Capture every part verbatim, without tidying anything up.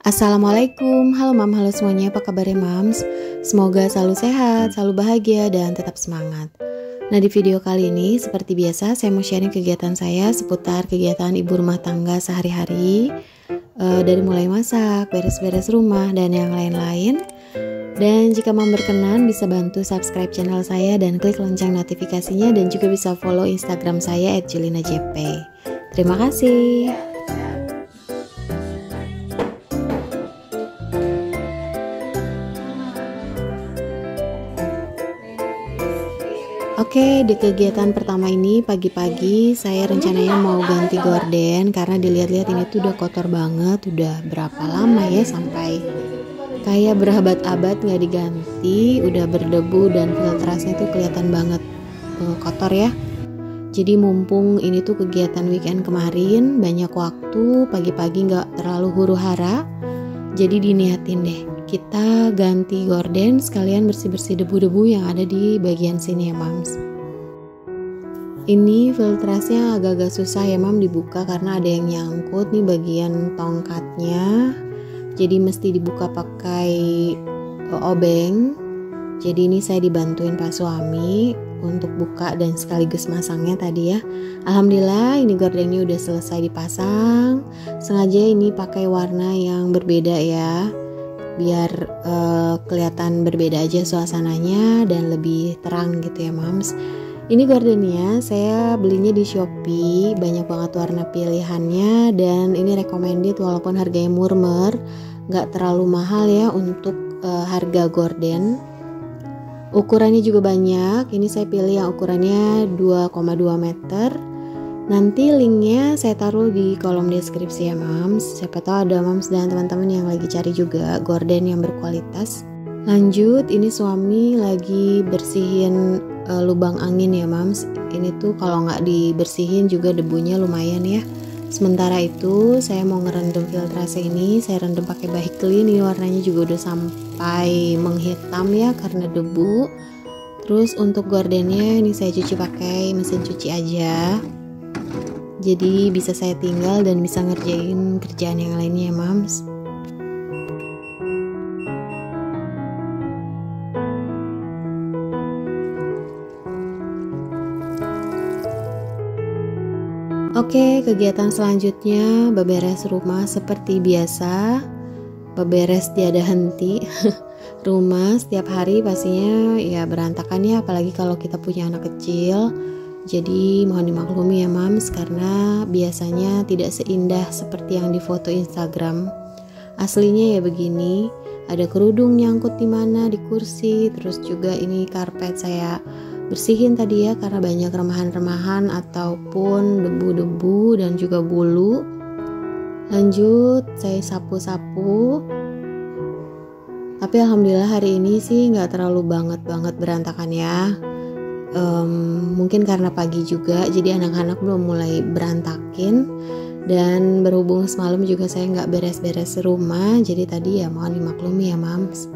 Assalamualaikum, halo mam, halo semuanya, apa kabarnya mams? Semoga selalu sehat, selalu bahagia, dan tetap semangat. Nah di video kali ini, seperti biasa, saya mau sharing kegiatan saya seputar kegiatan ibu rumah tangga sehari-hari, uh, dari mulai masak, beres-beres rumah, dan yang lain-lain. Dan jika mam berkenan, bisa bantu subscribe channel saya dan klik lonceng notifikasinya, dan juga bisa follow Instagram saya et julina j p. Terima kasih. Oke, di kegiatan pertama ini pagi-pagi saya rencananya mau ganti gorden karena dilihat-lihat ini tuh udah kotor banget, udah berapa lama ya sampai kayak berabad-abad nggak diganti, udah berdebu dan filtrasnya tuh kelihatan banget uh, kotor ya. Jadi mumpung ini tuh kegiatan weekend kemarin, banyak waktu, pagi-pagi nggak terlalu huru-hara, jadi diniatin deh kita ganti gorden sekalian bersih-bersih debu-debu yang ada di bagian sini ya mams. Ini filtrasnya agak-agak susah ya mam dibuka karena ada yang nyangkut nih bagian tongkatnya. Jadi mesti dibuka pakai obeng. Jadi ini saya dibantuin pak suami untuk buka dan sekaligus masangnya tadi ya. Alhamdulillah ini gordennya udah selesai dipasang. Sengaja ini pakai warna yang berbeda ya, biar uh, kelihatan berbeda aja suasananya dan lebih terang gitu ya mams. Ini gordennya saya belinya di Shopee, banyak banget warna pilihannya dan ini recommended walaupun harganya murmer, nggak terlalu mahal ya untuk uh, harga gorden. Ukurannya juga banyak, ini saya pilih yang ukurannya dua koma dua meter. Nanti linknya saya taruh di kolom deskripsi ya mams. Siapa tahu ada mams dan teman-teman yang lagi cari juga gorden yang berkualitas. Lanjut, ini suami lagi bersihin uh, lubang angin ya mams. Ini tuh kalau nggak dibersihin juga debunya lumayan ya. Sementara itu saya mau ngerendam filtrase ini. Saya rendam pakai baik clean. Ini warnanya juga udah sampai menghitam ya karena debu. Terus untuk gordennya ini saya cuci pakai mesin cuci aja. Jadi bisa saya tinggal dan bisa ngerjain kerjaan yang lainnya ya mams. Oke, kegiatan selanjutnya beberes rumah seperti biasa. Beberes tiada henti. Rumah setiap hari pastinya ya berantakan ya, apalagi kalau kita punya anak kecil. Jadi mohon dimaklumi ya mams karena biasanya tidak seindah seperti yang di foto Instagram. Aslinya ya begini, ada kerudung nyangkut di mana di kursi, terus juga ini karpet saya bersihin tadi ya karena banyak remahan-remahan ataupun debu-debu dan juga bulu. Lanjut saya sapu-sapu. Tapi alhamdulillah hari ini sih nggak terlalu banget-banget berantakan ya. Um, mungkin karena pagi juga jadi anak-anak belum mulai berantakin dan berhubung semalam juga saya nggak beres-beres rumah jadi tadi ya mohon dimaklumi ya mams.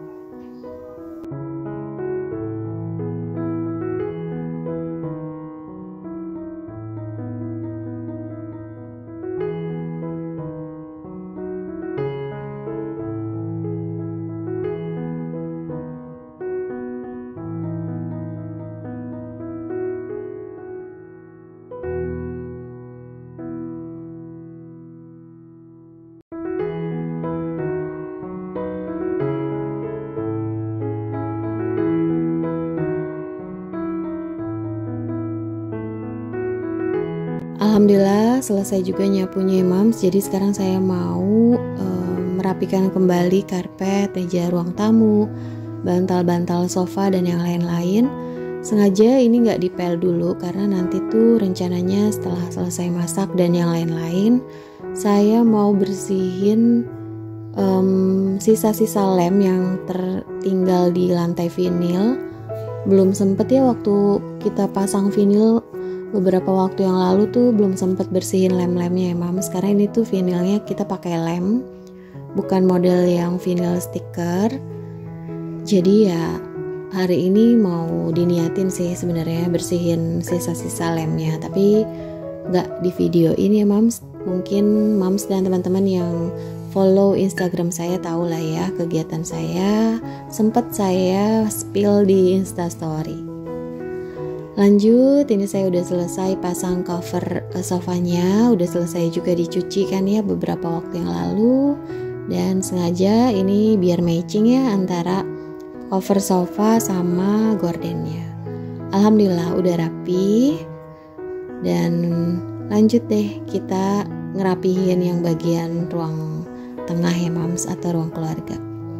Alhamdulillah selesai juga nyapunya mams. Jadi sekarang saya mau um, merapikan kembali karpet, meja ruang tamu, bantal-bantal sofa dan yang lain-lain. Sengaja ini nggak dipel dulu karena nanti tuh rencananya setelah selesai masak dan yang lain-lain saya mau bersihin um, sisa-sisa lem yang tertinggal di lantai vinil. Belum sempet ya waktu kita pasang vinil beberapa waktu yang lalu tuh belum sempat bersihin lem-lemnya ya mams. Karena ini tuh vinilnya kita pakai lem, bukan model yang vinil stiker. Jadi ya hari ini mau diniatin sih sebenarnya bersihin sisa-sisa lemnya, tapi nggak di video ini ya mams. Mungkin mams dan teman-teman yang follow Instagram saya tahu lah ya kegiatan saya, sempat saya spill di Instastory. Lanjut, ini saya udah selesai pasang cover sofanya, udah selesai juga dicuci kan ya beberapa waktu yang lalu, dan sengaja ini biar matching ya antara cover sofa sama gordennya. Alhamdulillah udah rapi, dan lanjut deh kita ngerapihin yang bagian ruang tengah ya mams, atau ruang keluarga.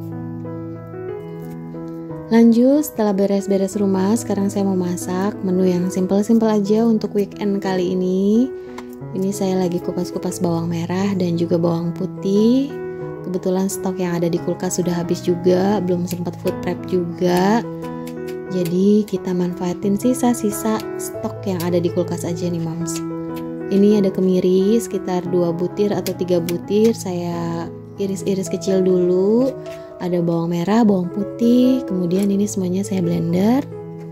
Lanjut, setelah beres-beres rumah, sekarang saya mau masak menu yang simple-simple aja untuk weekend kali ini. Ini saya lagi kupas-kupas bawang merah dan juga bawang putih. Kebetulan stok yang ada di kulkas sudah habis juga, belum sempat food prep juga. Jadi kita manfaatin sisa-sisa stok yang ada di kulkas aja nih mams. Ini ada kemiri sekitar dua butir atau tiga butir, saya iris-iris kecil dulu. Ada bawang merah, bawang putih, kemudian ini semuanya saya blender.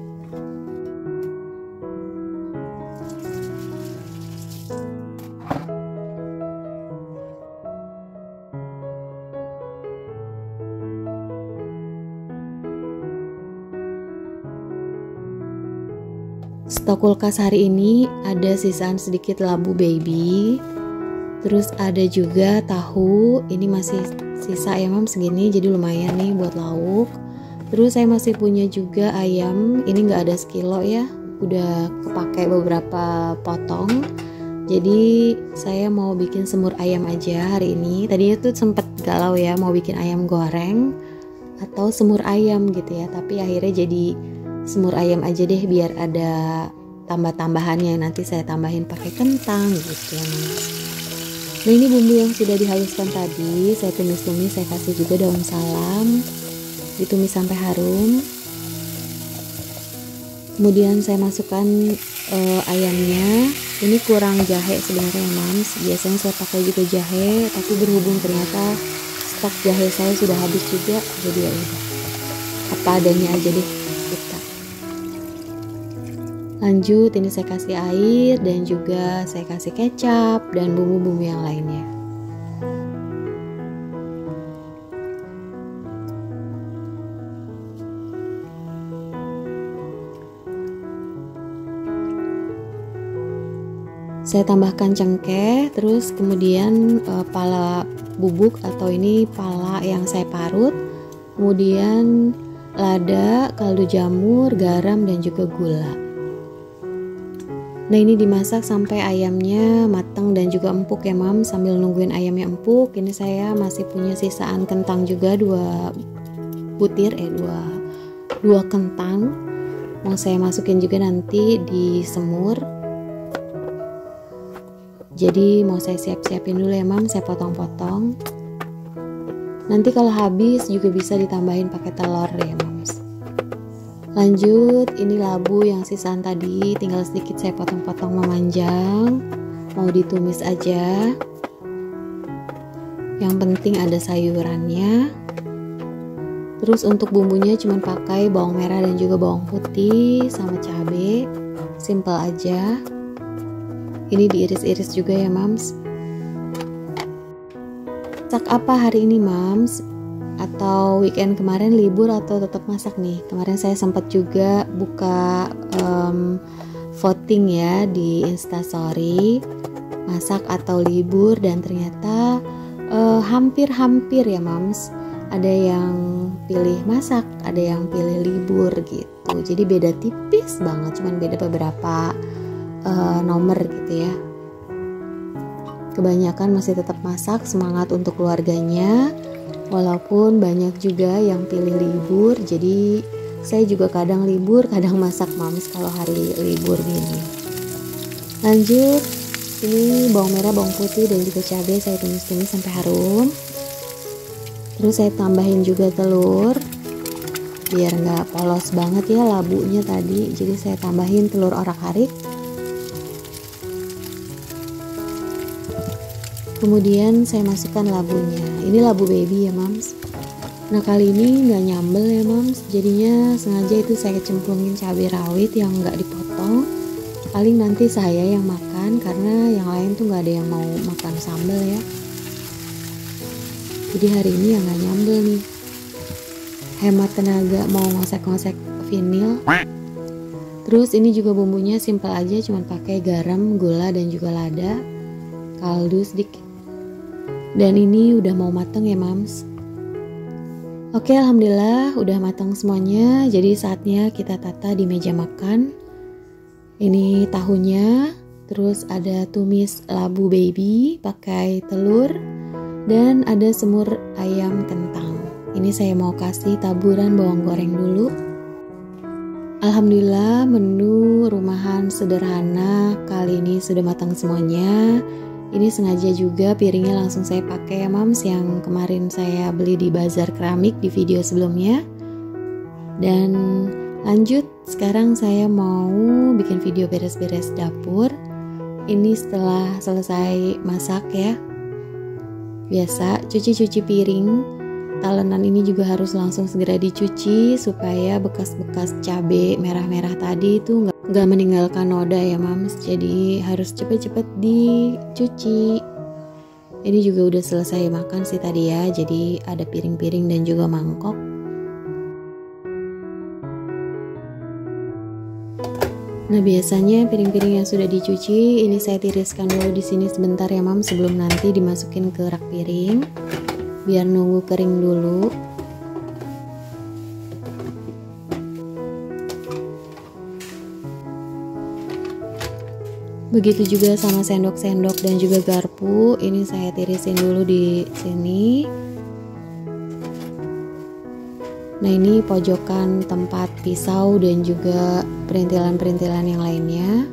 Stok kulkas hari ini ada sisaan sedikit labu baby, terus ada juga tahu, ini masih sisa ya mam segini, jadi lumayan nih buat lauk. Terus saya masih punya juga ayam, ini nggak ada sekilo ya, udah kepake beberapa potong. Jadi saya mau bikin semur ayam aja hari ini. Tadinya tuh sempet galau ya mau bikin ayam goreng atau semur ayam gitu ya, tapi akhirnya jadi semur ayam aja deh biar ada tambah-tambahannya, nanti saya tambahin pakai kentang gitu ya mas. Nah ini bumbu yang sudah dihaluskan tadi saya tumis-tumis, saya kasih juga daun salam, ditumis sampai harum. Kemudian saya masukkan uh, ayamnya. Ini kurang jahe sebenarnya mams, biasanya saya pakai juga jahe, tapi berhubung ternyata stok jahe saya sudah habis juga, jadi ya udah apa adanya aja deh kita. Lanjut, ini saya kasih air dan juga saya kasih kecap dan bumbu-bumbu yang lainnya. Saya tambahkan cengkeh, terus kemudian e, pala bubuk atau ini pala yang saya parut, kemudian lada, kaldu jamur, garam dan juga gula. Nah ini dimasak sampai ayamnya matang dan juga empuk ya mam. Sambil nungguin ayamnya empuk, ini saya masih punya sisaan kentang juga dua butir eh dua dua kentang. Mau saya masukin juga nanti di semur. Jadi mau saya siap-siapin dulu ya mam, saya potong-potong. Nanti kalau habis juga bisa ditambahin pakai telur ya mams. Lanjut, ini labu yang sisaan tadi tinggal sedikit saya potong-potong memanjang, mau ditumis aja. Yang penting ada sayurannya. Terus untuk bumbunya cuma pakai bawang merah dan juga bawang putih sama cabai, simple aja. Ini diiris-iris juga ya mams. Masak apa hari ini mams? Atau weekend kemarin libur atau tetap masak nih? Kemarin saya sempat juga buka um, voting ya di Instastory, masak atau libur, dan ternyata uh, hampir-hampir ya mams. Ada yang pilih masak, ada yang pilih libur gitu. Jadi beda tipis banget, cuman beda beberapa uh, nomor gitu ya. Kebanyakan masih tetap masak, semangat untuk keluarganya. Walaupun banyak juga yang pilih libur, jadi saya juga kadang libur, kadang masak mams kalau hari libur gini. Lanjut, ini bawang merah, bawang putih dan juga cabai saya tumis-tumis sampai harum. Terus saya tambahin juga telur, biar nggak polos banget ya labunya tadi. Jadi saya tambahin telur orak-arik. Kemudian saya masukkan labunya. Ini labu baby ya mams. Nah kali ini nggak nyambel ya mams, jadinya sengaja itu saya cemplungin cabai rawit yang nggak dipotong. Paling nanti saya yang makan karena yang lain tuh nggak ada yang mau makan sambal ya. Jadi hari ini ya nggak nyambel nih. Hemat tenaga mau ngosek-ngosek vinil. Terus ini juga bumbunya simpel aja, cuman pakai garam, gula dan juga lada, kaldu sedikit. Dan ini udah mau mateng ya mams. Oke, alhamdulillah udah matang semuanya. Jadi saatnya kita tata di meja makan. Ini tahunya, terus ada tumis labu baby pakai telur, dan ada semur ayam kentang. Ini saya mau kasih taburan bawang goreng dulu. Alhamdulillah menu rumahan sederhana kali ini sudah matang semuanya. Ini sengaja juga piringnya langsung saya pakai ya mams, yang kemarin saya beli di bazar keramik di video sebelumnya. Dan lanjut, sekarang saya mau bikin video beres-beres dapur. Ini setelah selesai masak ya. Biasa cuci-cuci piring. Talenan ini juga harus langsung segera dicuci supaya bekas-bekas cabai merah-merah tadi itu nggak nggak meninggalkan noda ya mams. Jadi harus cepet-cepet dicuci. Ini juga udah selesai makan sih tadi ya. Jadi ada piring-piring dan juga mangkok. Nah biasanya piring-piring yang sudah dicuci ini saya tiriskan dulu di sini sebentar ya mams, sebelum nanti dimasukin ke rak piring. Biar nunggu kering dulu. Begitu juga sama sendok-sendok dan juga garpu. Ini saya tirisin dulu di sini. Nah ini pojokan tempat pisau dan juga perintilan-perintilan yang lainnya.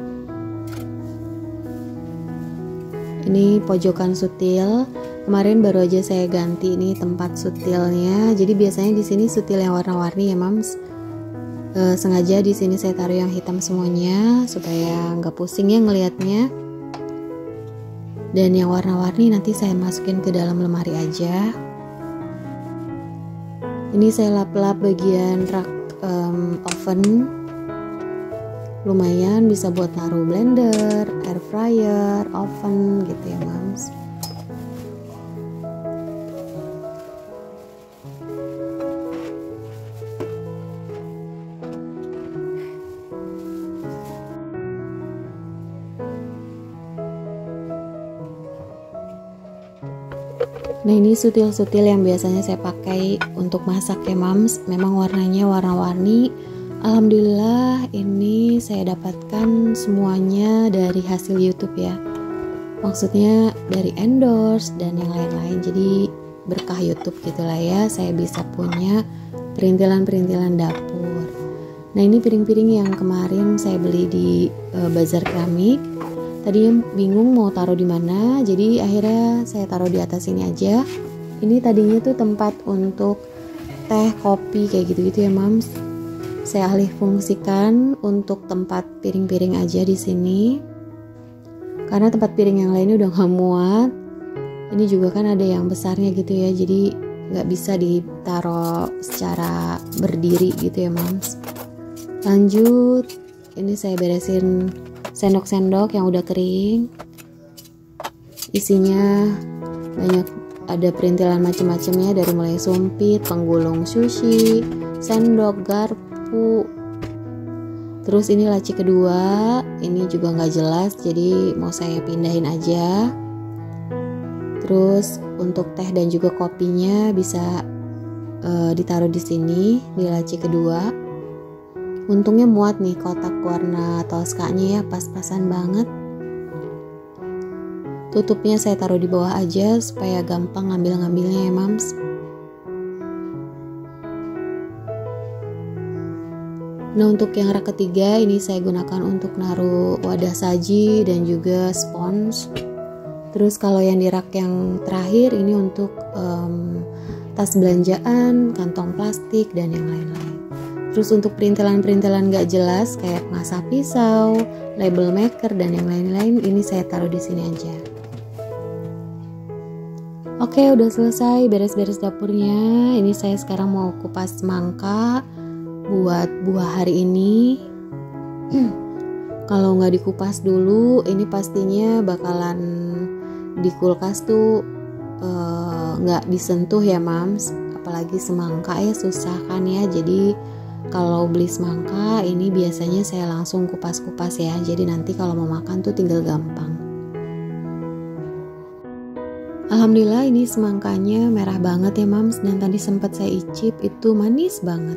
Ini pojokan sutil. Kemarin baru aja saya ganti ini tempat sutilnya. Jadi biasanya di sini sutil yang warna-warni ya mams. E, sengaja di sini saya taruh yang hitam semuanya supaya nggak pusing ya ngelihatnya. Dan yang warna-warni nanti saya masukin ke dalam lemari aja. Ini saya lap-lap bagian rak um, oven. Lumayan bisa buat taruh blender, air fryer, oven gitu ya mams. Nah ini sutil-sutil yang biasanya saya pakai untuk masak ya mams. Memang warnanya warna-warni. Alhamdulillah ini saya dapatkan semuanya dari hasil YouTube ya. Maksudnya dari endorse dan yang lain-lain. Jadi berkah YouTube gitulah ya. Saya bisa punya perintilan-perintilan dapur. Nah ini piring-piring yang kemarin saya beli di uh, bazar keramik. Tadinya bingung mau taruh di mana, jadi akhirnya saya taruh di atas ini aja. Ini tadinya tuh tempat untuk teh, kopi kayak gitu-gitu ya mams. Saya alih fungsikan untuk tempat piring-piring aja di sini. Karena tempat piring yang lainnya udah gak muat. Ini juga kan ada yang besarnya gitu ya, jadi nggak bisa ditaruh secara berdiri gitu ya mams. Lanjut, ini saya beresin sendok-sendok yang udah kering. Isinya banyak, ada perintilan macam-macamnya dari mulai sumpit, penggulung sushi, sendok, garpu. Terus ini laci kedua, ini juga nggak jelas, jadi mau saya pindahin aja. Terus untuk teh dan juga kopinya bisa uh, ditaruh di sini di laci kedua. Untungnya muat nih kotak warna toskanya ya, pas-pasan banget. Tutupnya saya taruh di bawah aja supaya gampang ngambil-ngambilnya ya mams. Nah untuk yang rak ketiga ini saya gunakan untuk naruh wadah saji dan juga spons. Terus kalau yang di rak yang terakhir ini untuk um, tas belanjaan, kantong plastik dan yang lain-lain. Terus untuk perintilan-perintilan gak jelas kayak pengasah pisau, label maker dan yang lain-lain ini saya taruh di sini aja. Oke, udah selesai beres-beres dapurnya. Ini saya sekarang mau kupas semangka buat buah hari ini. Kalau nggak dikupas dulu, ini pastinya bakalan di kulkas tuh nggak uh, disentuh ya Mams, apalagi semangka ya susah kan ya. Jadi kalau beli semangka ini biasanya saya langsung kupas-kupas ya, jadi nanti kalau mau makan tuh tinggal gampang. Alhamdulillah ini semangkanya merah banget ya Mams, dan tadi sempat saya icip itu manis banget.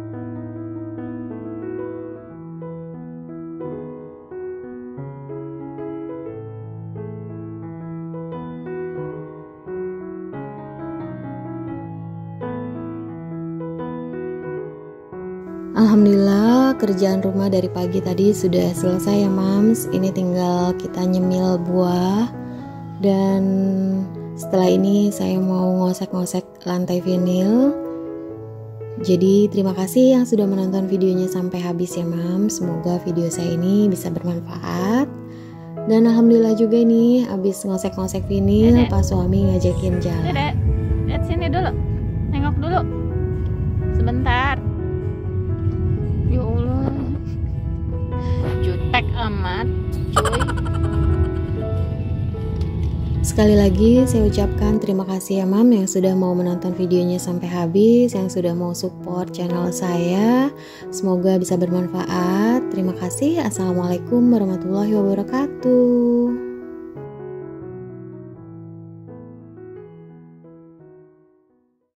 Alhamdulillah kerjaan rumah dari pagi tadi sudah selesai ya Mams. Ini tinggal kita nyemil buah. Dan setelah ini saya mau ngosek-ngosek lantai vinil. Jadi terima kasih yang sudah menonton videonya sampai habis ya Mams. Semoga video saya ini bisa bermanfaat. Dan alhamdulillah juga nih habis ngosek-ngosek vinil, Dede, Pak suami ngajakin jalan. Dede, lihat sini dulu. Nengok dulu. Sebentar. Ya Allah, jutek amat cuy. Sekali lagi saya ucapkan terima kasih ya Mam yang sudah mau menonton videonya sampai habis, yang sudah mau support channel saya. Semoga bisa bermanfaat. Terima kasih. Assalamualaikum warahmatullahi wabarakatuh.